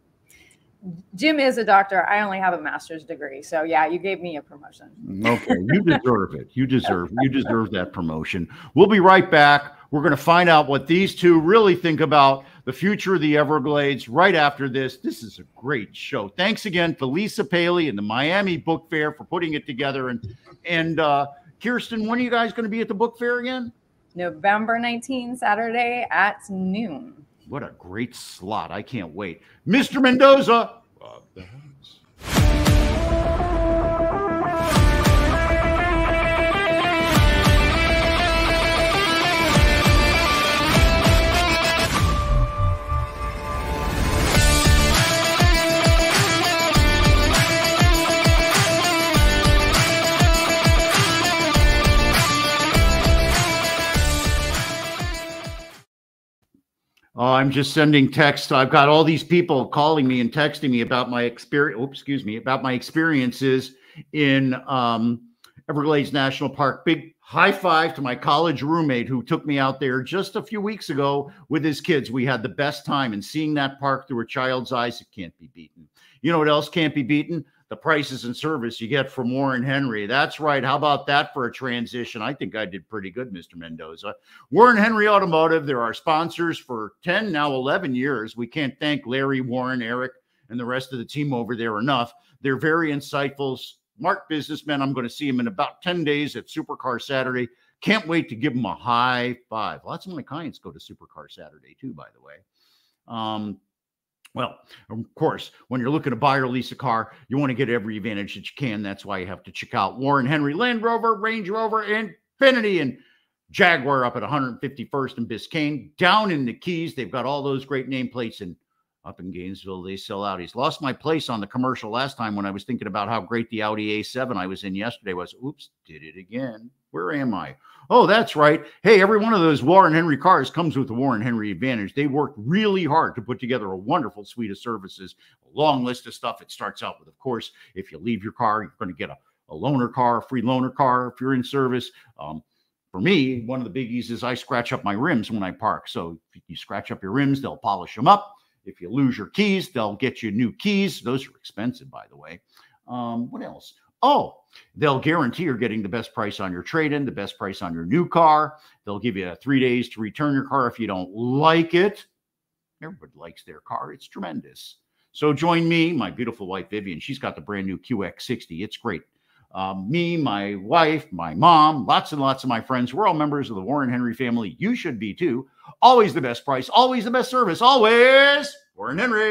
Jim is a doctor. I only have a master's degree. So yeah, you gave me a promotion. Okay. You deserve it. You deserve, you deserve that promotion. We'll be right back. We're going to find out what these two really think about the future of the Everglades right after this. This is a great show. Thanks again to Lisa Paley and the Miami Book Fair for putting it together. And, and uh, Kirsten, when are you guys going to be at the book fair again? November nineteenth, Saturday at noon. What a great slot. I can't wait. Mister Mendoza. Uh, Oh, I'm just sending texts. I've got all these people calling me and texting me about my experience. Oops, excuse me, about my experiences in um, Everglades National Park. Big high five to my college roommate who took me out there just a few weeks ago with his kids. We had the best time, and seeing that park through a child's eyes, it can't be beaten. You know what else can't be beaten? The prices and service you get from Warren Henry. That's right. How about that for a transition? I think I did pretty good, Mister Mendoza. Warren Henry Automotive, they're our sponsors for ten, now eleven years. We can't thank Larry, Warren, Eric, and the rest of the team over there enough. They're very insightful, smart businessmen. I'm going to see them in about ten days at Supercar Saturday. Can't wait to give them a high five. Lots of my clients go to Supercar Saturday too, by the way. Um, Well, of course, when you're looking to buy or lease a car, you want to get every advantage that you can. That's why you have to check out Warren Henry Land Rover, Range Rover, Infiniti, and Jaguar up at one hundred fifty-first and Biscayne. Down in the Keys, they've got all those great nameplates. And up in Gainesville, they sell Audis. Lost my place on the commercial last time when I was thinking about how great the Audi A seven I was in yesterday was. Oops, did it again. Where am I? Oh, that's right. Hey, every one of those Warren Henry cars comes with the Warren Henry Advantage. They worked really hard to put together a wonderful suite of services, a long list of stuff. It starts out with, of course, if you leave your car, you're going to get a, a loaner car, a free loaner car if you're in service. Um, for me, one of the biggies is I scratch up my rims when I park. So if you scratch up your rims, they'll polish them up. If you lose your keys, they'll get you new keys. Those are expensive, by the way. Um, what else? Oh, they'll guarantee you're getting the best price on your trade-in, the best price on your new car. They'll give you three days to return your car if you don't like it. Everybody likes their car. It's tremendous. So join me, my beautiful wife, Vivian. She's got the brand new Q X sixty. It's great. Um, me, my wife, my mom, lots and lots of my friends. We're all members of the Warren Henry family. You should be too. Always the best price, always the best service, always Warren Henry.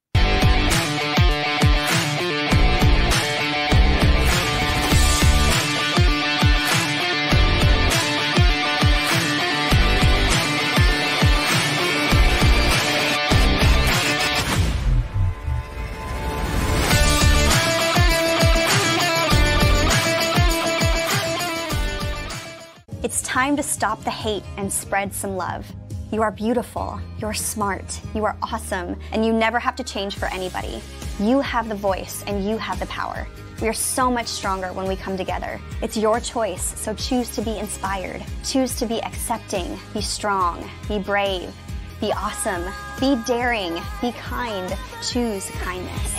It's time to stop the hate and spread some love. You are beautiful, you're smart, you are awesome, and you never have to change for anybody. You have the voice and you have the power. We are so much stronger when we come together. It's your choice, so choose to be inspired. Choose to be accepting, be strong, be brave, be awesome, be daring, be kind. Choose kindness.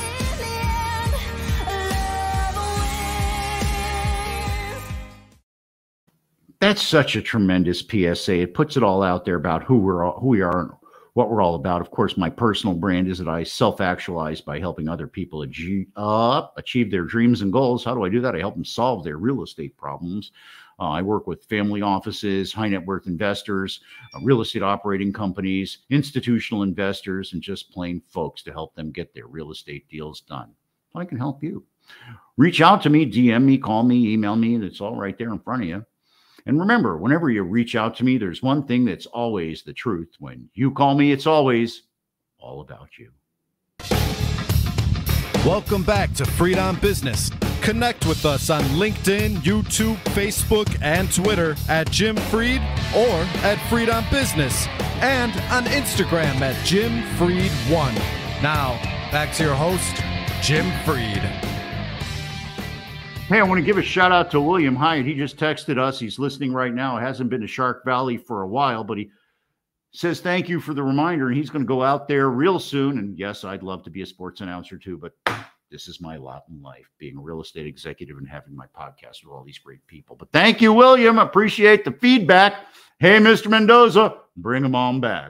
That's such a tremendous P S A. It puts it all out there about who we're all, who we are and what we're all about. Of course, my personal brand is that I self-actualize by helping other people achieve, uh, achieve their dreams and goals. How do I do that? I help them solve their real estate problems. Uh, I work with family offices, high net worth investors, uh, real estate operating companies, institutional investors, and just plain folks to help them get their real estate deals done. So I can help you. Reach out to me, D M me, call me, email me. It's all right there in front of you. And remember, whenever you reach out to me, there's one thing that's always the truth. When you call me, it's always all about you. Welcome back to Freed on Business. Connect with us on LinkedIn, YouTube, Facebook, and Twitter at Jim Freed or at Freed on Business, and on Instagram at Jim Freed one. Now, back to your host, Jim Freed. Hey, I want to give a shout out to William Hyatt. He just texted us. He's listening right now. Hasn't been to Shark Valley for a while, but he says thank you for the reminder. And he's going to go out there real soon. And yes, I'd love to be a sports announcer too, but this is my lot in life, being a real estate executive and having my podcast with all these great people. But thank you, William. Appreciate the feedback. Hey, Mister Mendoza, bring them on back.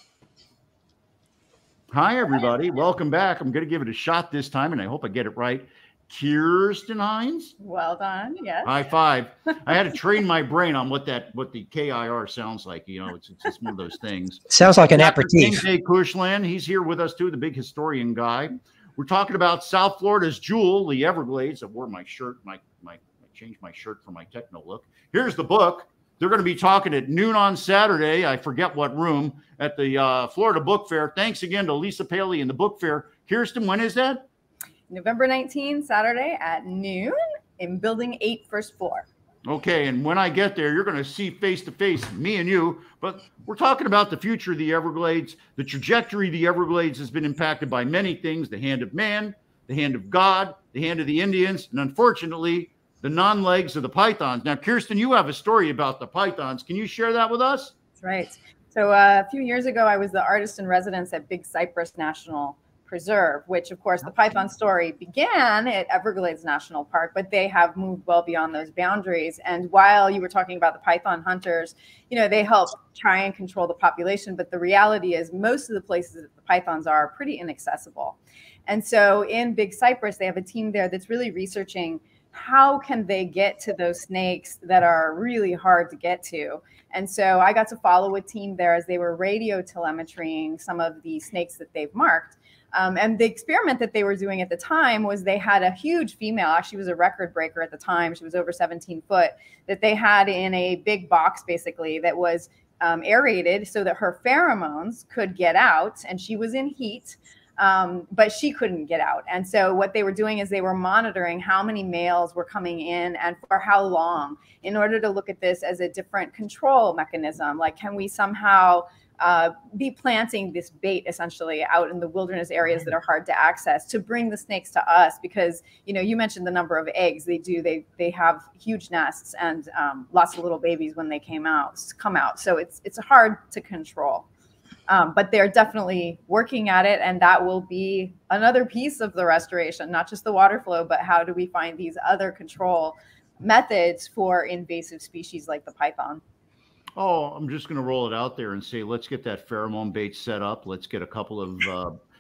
Hi, everybody. Welcome back. I'm going to give it a shot this time, and I hope I get it right. Kirsten Hines. Well done. Yes. High five. I had to train my brain on what that what the K I R sounds like. You know, it's, it's just one of those things. Sounds like an aperitif. Hey, Kushlan. He's here with us too, the big historian guy. We're talking about South Florida's jewel, the Everglades. I wore my shirt, my my I changed my shirt for my techno look. Here's the book. They're going to be talking at noon on Saturday. I forget what room at the uh, Florida Book Fair. Thanks again to Lisa Paley and the Book Fair. Kirsten, when is that? November nineteenth, Saturday at noon in Building eight, first floor. Okay, and when I get there, you're going to see face-to-face me and you. But we're talking about the future of the Everglades. The trajectory of the Everglades has been impacted by many things: the hand of man, the hand of God, the hand of the Indians, and unfortunately, the non-legs of the pythons. Now, Kirsten, you have a story about the pythons. Can you share that with us? That's right. So uh, a few years ago, I was the artist in residence at Big Cypress National Preserve, which of course the python story began at Everglades National Park, but they have moved well beyond those boundaries. And while you were talking about the python hunters, you know, they help try and control the population, but the reality is most of the places that the pythons are, are pretty inaccessible. And so in Big Cypress, they have a team there that's really researching how can they get to those snakes that are really hard to get to. And so I got to follow a team there as they were radio telemetrying some of the snakes that they've marked. Um, and the experiment that they were doing at the time was they had a huge female, actually was a record breaker at the time. She was over seventeen foot, that they had in a big box, basically, that was um, aerated so that her pheromones could get out. And she was in heat, um, but she couldn't get out. And so what they were doing is they were monitoring how many males were coming in and for how long, in order to look at this as a different control mechanism. Like, can we somehow Uh, be planting this bait essentially out in the wilderness areas that are hard to access to bring the snakes to us? Because, you know, you mentioned the number of eggs they do. They they have huge nests and um, lots of little babies when they came out, come out. So it's it's hard to control. Um, but they're definitely working at it. And that will be another piece of the restoration, not just the water flow, but how do we find these other control methods for invasive species like the python? Oh, I'm just going to roll it out there and say, let's get that pheromone bait set up. Let's get a couple of uh,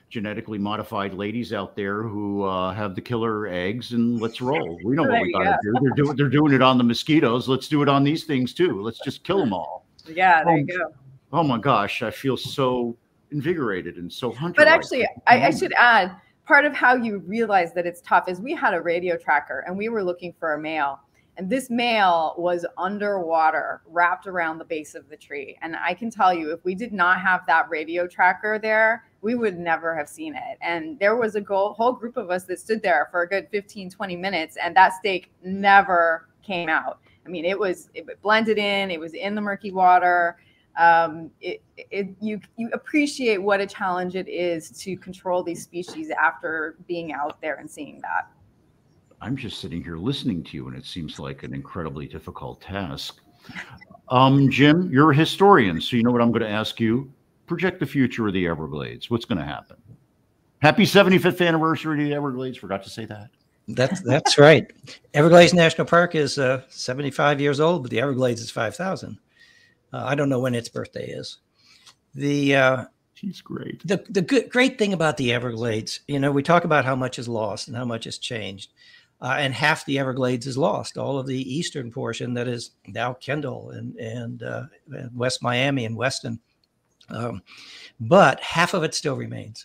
genetically modified ladies out there who uh, have the killer eggs, and let's roll. We know what There we you got to do. They're doing they're doing it on the mosquitoes. Let's do it on these things too. Let's just kill them all. Yeah, there um, you go. Oh my gosh, I feel so invigorated and so hunter. But actually, I, I should add, part of how you realize that it's tough is we had a radio tracker and we were looking for a male. And this male was underwater, wrapped around the base of the tree. And I can tell you, if we did not have that radio tracker there, we would never have seen it. And there was a go- whole group of us that stood there for a good fifteen, twenty minutes, and that stake never came out. I mean, it was it blended in, it was in the murky water. Um, it, it, you, you appreciate what a challenge it is to control these species after being out there and seeing that. I'm just sitting here listening to you, and it seems like an incredibly difficult task. Um, Jim, you're a historian, so you know what I'm going to ask you. Project the future of the Everglades. What's going to happen? Happy seventy-fifth anniversary of the Everglades. Forgot to say that. That's that's right. Everglades National Park is uh, seventy-five years old, but the Everglades is five thousand. Uh, I don't know when its birthday is. The uh, She's great. The the good, great thing about the Everglades, you know, we talk about how much is lost and how much has changed, uh, and half the Everglades is lost. All of the eastern portion that is now Kendall and and, uh, and West Miami and Weston, um, but half of it still remains,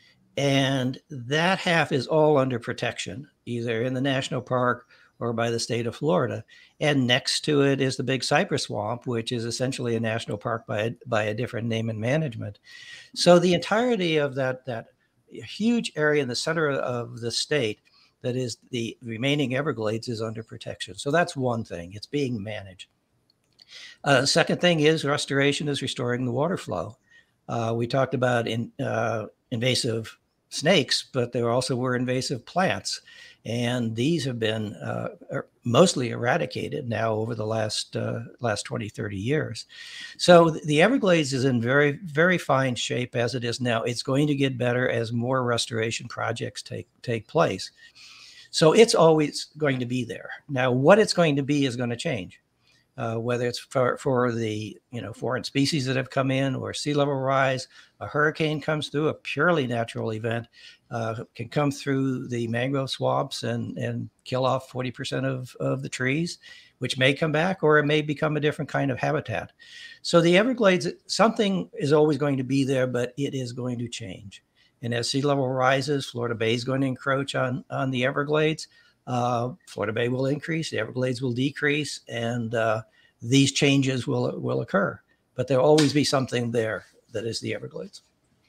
and that half is all under protection, either in the national park or by the state of Florida. And next to it is the Big Cypress Swamp, which is essentially a national park by a, by a different name and management. So the entirety of that, that huge area in the center of the state that is the remaining Everglades is under protection. So that's one thing. It's being managed. Uh, the second thing is restoration is restoring the water flow. Uh, we talked about in, uh, invasive snakes, but there also were invasive plants. And these have been uh, mostly eradicated now over the last uh, last twenty, thirty years. So the Everglades is in very, very fine shape as it is now. It's going to get better as more restoration projects take, take place. So it's always going to be there. Now, what it's going to be is going to change. Uh, whether it's for, for the you know foreign species that have come in or sea level rise, a hurricane comes through, a purely natural event uh, can come through the mangrove swamps and, and kill off forty percent of, of the trees, which may come back, or it may become a different kind of habitat. So the Everglades, something is always going to be there, but it is going to change. And as sea level rises, Florida Bay is going to encroach on, on the Everglades. Uh, Florida Bay will increase, the Everglades will decrease, and uh, these changes will will occur. But there'll always be something there that is the Everglades.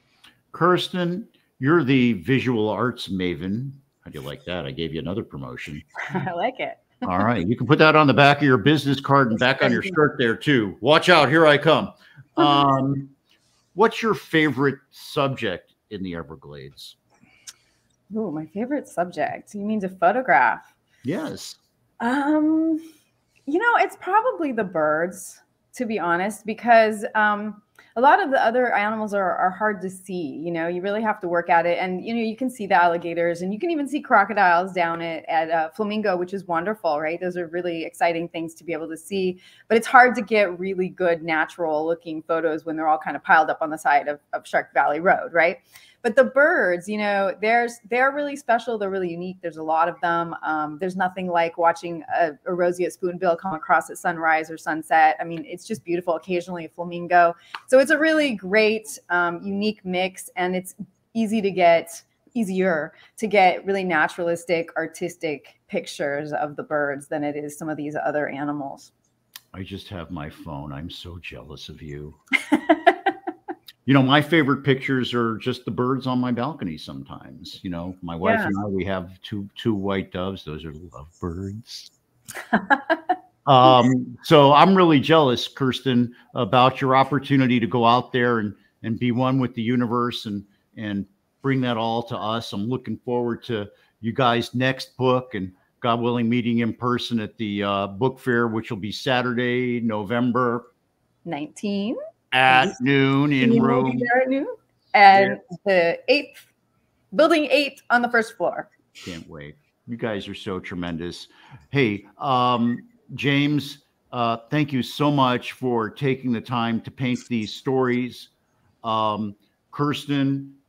Kirsten, you're the visual arts maven. How do you like that? I gave you another promotion. I like it. All right. You can put that on the back of your business card and back on your shirt there too. Watch out. Here I come. Um, what's your favorite subject in the Everglades? Oh, my favorite subject. You mean to photograph? Yes. Um, you know, it's probably the birds, to be honest, because um, a lot of the other animals are, are hard to see. You know, you really have to work at it. And, you know, you can see the alligators and you can even see crocodiles down at, at uh, Flamingo, which is wonderful, right? Those are really exciting things to be able to see. But it's hard to get really good natural looking photos when they're all kind of piled up on the side of, of Shark Valley Road, right? But the birds, you know, there's they're really special. They're really unique. There's a lot of them. Um, there's nothing like watching a, a roseate spoonbill come across at sunrise or sunset. I mean, it's just beautiful. Occasionally a flamingo. So it's a really great, um, unique mix, and it's easy to get, easier to get really naturalistic, artistic pictures of the birds than it is some of these other animals. I just have my phone. I'm so jealous of you. You know, my favorite pictures are just the birds on my balcony sometimes. You know, my wife Yeah. and I, we have two two white doves. Those are lovebirds. um, so I'm really jealous, Kirsten, about your opportunity to go out there and, and be one with the universe and, and bring that all to us. I'm looking forward to you guys' next book and, God willing, meeting in person at the uh, book fair, which will be Saturday, November nineteen. at noon in You will room. be there at noon. And the eighth, building eight on the first floor. Can't wait. You guys are so tremendous. Hey, um, James, uh, thank you so much for taking the time to paint these stories. Um, Kirsten,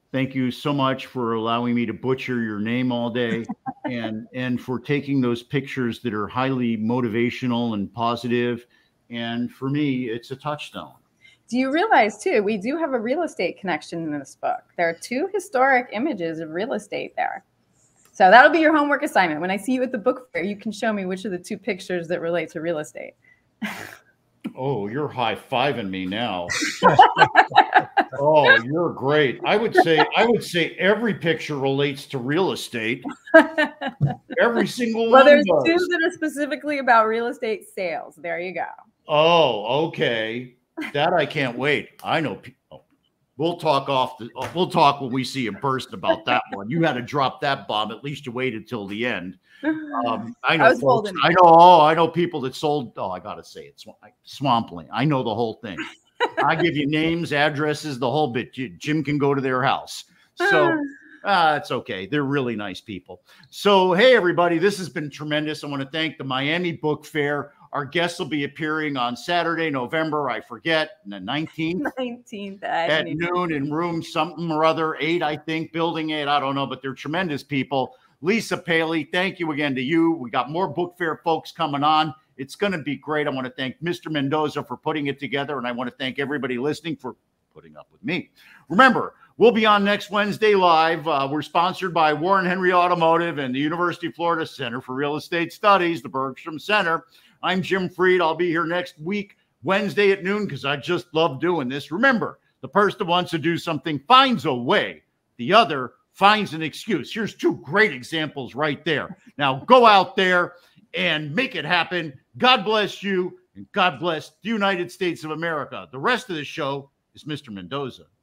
Thank you so much for allowing me to butcher your name all day and, and for taking those pictures that are highly motivational and positive. And for me, it's a touchstone. Do you realize, too, we do have a real estate connection in this book. There are two historic images of real estate there. So that'll be your homework assignment. When I see you at the book fair, you can show me which of the two pictures that relate to real estate. Oh, you're high-fiving me now. Oh, you're great. I would say I would say every picture relates to real estate. Every single well, one. Well, there's does. two that are specifically about real estate sales. There you go. Oh, okay. That I can't wait. I know people. We'll talk off the we'll talk when we see in person about that one. You had to drop that bomb. At least you waited till the end. Um, I know I was folks, holding I know oh, I know people that sold oh, I gotta say it, Swampland. I know the whole thing. I give you names, addresses, the whole bit. Jim can go to their house. So uh, it's okay. They're really nice people. So, hey, everybody, this has been tremendous. I want to thank the Miami Book Fair. Our guests will be appearing on Saturday, November, I forget, the nineteenth. nineteenth at, at noon in room something or other, eight, I think, building eight. I don't know, but they're tremendous people. Lisa Paley, thank you again to you. We got more book fair folks coming on. It's going to be great. I want to thank Mister Mendoza for putting it together, and I want to thank everybody listening for putting up with me. Remember, we'll be on next Wednesday live. Uh, we're sponsored by Warren Henry Automotive and the University of Florida Center for Real Estate Studies, the Bergstrom Center. I'm Jim Freed. I'll be here next week, Wednesday at noon, because I just love doing this. Remember, the person that wants to do something finds a way. The other finds an excuse. Here's two great examples right there. Now, go out there and make it happen. God bless you, and God bless the United States of America. The rest of the show is Mister Mendoza.